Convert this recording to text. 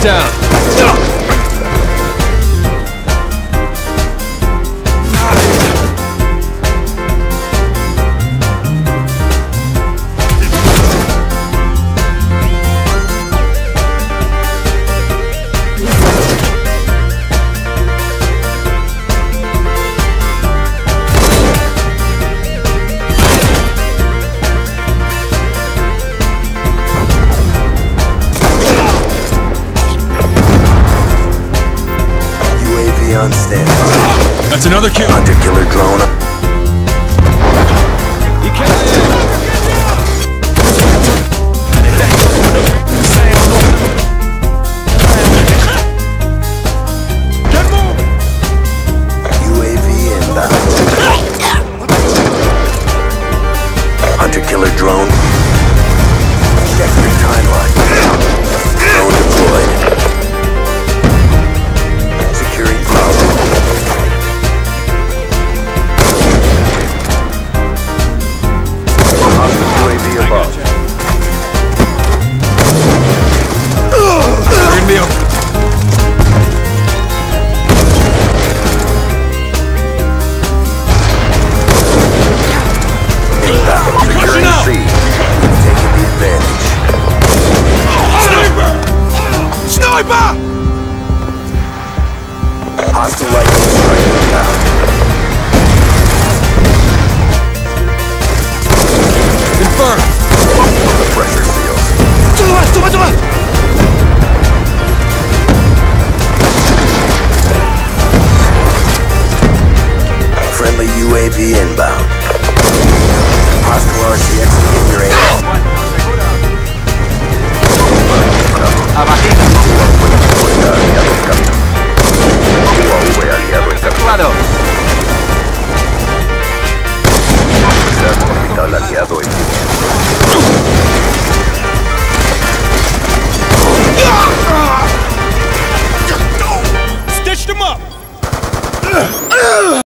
down. That's another kill. Hunter killer drone. You can't. Get moving. UAV inbound. Hunter killer drone. Check your timeline. Drone deployed. Securing Bravo. UAV above. Bring me up. Inbound. Securing C. Taking the advantage. Sniper! Sniper! Hostile lightning strike inbound. Confirmed. The pressure seal. Toma! Friendly UAV inbound. Hostile RCX in your aim. Abatido. Aliado en camino. UAV aliado en camino. Actuado. Orbital aliado en camino. Stitched him up!